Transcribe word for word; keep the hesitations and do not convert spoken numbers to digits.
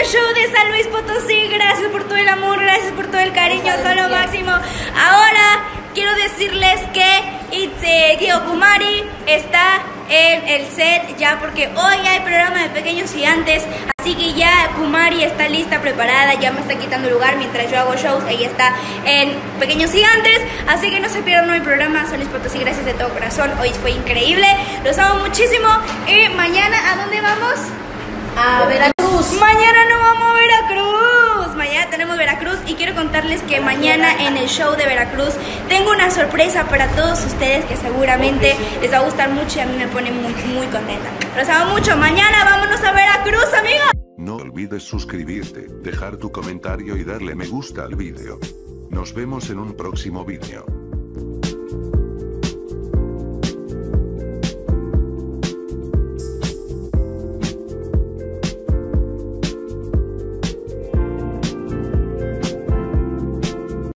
show de San Luis Potosí. Gracias por todo el amor, gracias por todo el cariño, son lo máximo. Ahora quiero decirles que Itze Gio Kumari está en el set ya, porque hoy hay programa de Pequeños Gigantes. Así que ya Kumari está lista, preparada, ya me está quitando lugar mientras yo hago shows. Ella está en Pequeños Gigantes, así que no se pierdan hoy el programa San Luis Potosí. Gracias de todo corazón, hoy fue increíble, los amo muchísimo. Y mañana, ¿a dónde vamos? A Veracruz. Mañana no vamos a Veracruz. Mañana tenemos Veracruz y quiero contarles que mañana en el show de Veracruz tengo una sorpresa para todos ustedes que seguramente les va a gustar mucho y a mí me pone muy, muy contenta. Los amo mucho. Mañana vámonos a Veracruz, amigos. No olvides suscribirte, dejar tu comentario y darle me gusta al vídeo. Nos vemos en un próximo vídeo.